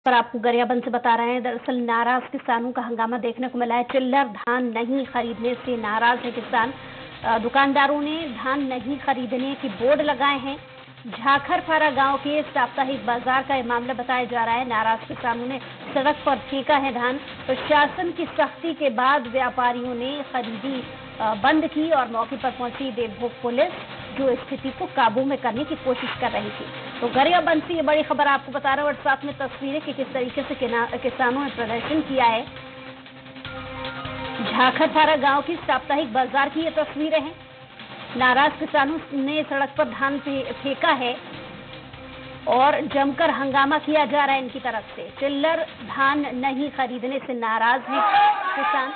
पर आपको गरियाबंद से बता रहे हैं। दरअसल नाराज किसानों का हंगामा देखने को मिला है। चिल्लर धान नहीं खरीदने से नाराज है किसान। दुकानदारों ने धान नहीं खरीदने की बोर्ड लगाए हैं। झाखरफारा गांव के साप्ताहिक बाजार का यह मामला बताया जा रहा है। नाराज किसानों ने सड़क पर फेंका है धान। प्रशासन की सख्ती के बाद व्यापारियों ने खरीदी बंद की और मौके पर पहुंची देवभोग पुलिस, जो स्थिति को काबू में करने की कोशिश कर रही थी। तो गरियाबंद से ये बड़ी खबर आपको बता रहे हैं और साथ में तस्वीरें कि किस तरीके से किसानों ने प्रदर्शन किया है। झाखरफारा गांव की साप्ताहिक बाजार की ये तस्वीरें हैं। नाराज किसानों ने सड़क पर धान फेंका है और जमकर हंगामा किया जा रहा है इनकी तरफ से। चिल्लर धान नहीं खरीदने से नाराज हैं किसान।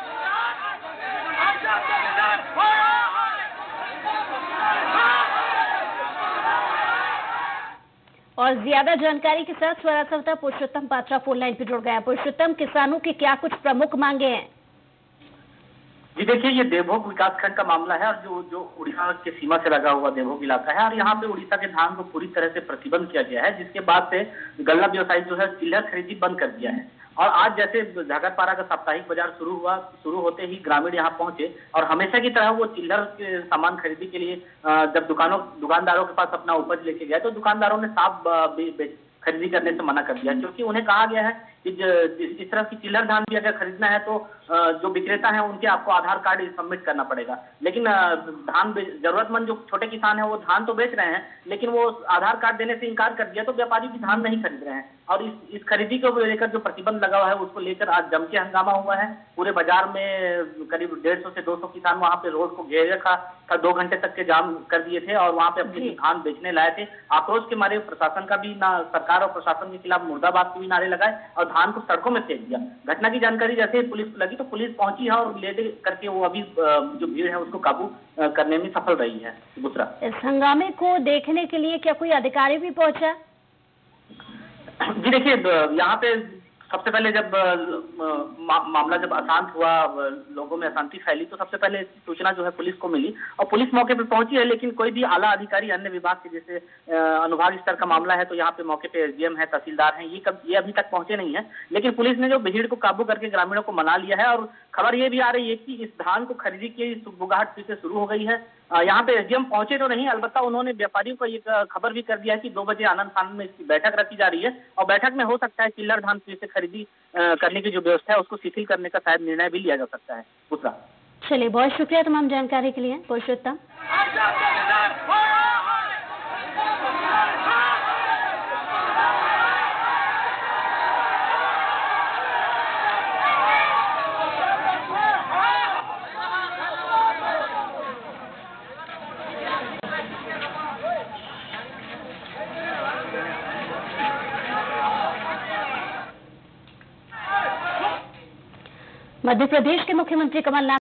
और ज्यादा जानकारी के साथ स्वरासवता पुरुषोत्तम पात्रा फोन लाइन पे जुड़ गया। पुरुषोत्तम, किसानों की क्या कुछ प्रमुख मांगे हैं? जी देखिए, ये देवभोग विकासखंड का मामला है और जो उड़ीसा के सीमा से लगा हुआ देवभोग इलाका है और यहाँ पे उड़ीसा के धान को पूरी तरह से प्रतिबंध किया गया है, जिसके बाद से गल्ला व्यवसायी जो है चिल्लर खरीदी बंद कर दिया है। और आज जैसे झाखरपारा का साप्ताहिक बाजार शुरू होते ही ग्रामीण यहाँ पहुंचे और हमेशा की तरह वो चिल्लर के सामान खरीदी के लिए जब दुकानदारों के पास अपना उपज लेके गया तो दुकानदारों ने साफ खरीदी करने से मना कर दिया, क्योंकि उन्हें कहा गया है कि इस तरह की चिल्लर धान भी अगर खरीदना है तो जो विक्रेता है उनके आपको आधार कार्ड सबमिट करना पड़ेगा। लेकिन धान जरूरतमंद जो छोटे किसान है वो धान तो बेच रहे हैं, लेकिन वो आधार कार्ड देने से इनकार कर दिया तो व्यापारी भी धान नहीं खरीद रहे हैं। और इस खरीदी को लेकर जो प्रतिबंध लगा हुआ है उसको लेकर आज जम के हंगामा हुआ है। पूरे बाजार में करीब 150 से 200 किसान वहां पे रोड को घेरे रखा था, 2 घंटे तक के जाम कर दिए थे और वहां पे अपनी धान बेचने लाए थे। आक्रोश के मारे प्रशासन का भी सरकार और प्रशासन के खिलाफ मुर्दाबाद के भी नारे लगाए और धान को सड़कों में फेंक दिया। घटना की जानकारी जैसे ही पुलिस को लगी तो पुलिस पहुंची है और ले करके वो अभी जो भीड़ है उसको काबू करने में सफल रही है। दूसरा, इस हंगामे को देखने के लिए क्या कोई अधिकारी भी पहुंचा? जी देखिए, यहाँ पे सबसे पहले जब मामला जब अशांत हुआ, लोगों में अशांति फैली, तो सबसे पहले सूचना जो है पुलिस को मिली और पुलिस मौके पे पहुंची है। लेकिन कोई भी आला अधिकारी अन्य विभाग के, जैसे अनुभाग स्तर का मामला है तो यहाँ पे मौके पे एसडीएम है, तहसीलदार हैं, ये अभी तक पहुंचे नहीं है। लेकिन पुलिस ने जो भीड़ को काबू करके ग्रामीणों को मना लिया है और खबर ये भी आ रही है कि इस धान को खरीदी की सुगबुगाहट फिर से शुरू हो गई है। यहाँ पे एसडीएम पहुंचे तो नहीं, अलबत्ता उन्होंने व्यापारियों को ये खबर भी कर दिया है कि 2 बजे आनंद फानंद में इसकी बैठक रखी जा रही है और बैठक में हो सकता है चिल्लर धान फिर से खरीदी करने की जो व्यवस्था है उसको शिथिल करने का शायद निर्णय भी लिया जा सकता है। दूसरा, चलिए, बहुत शुक्रिया तमाम जानकारी के लिए पुरुषोत्तम। मध्य प्रदेश के मुख्यमंत्री कमलनाथ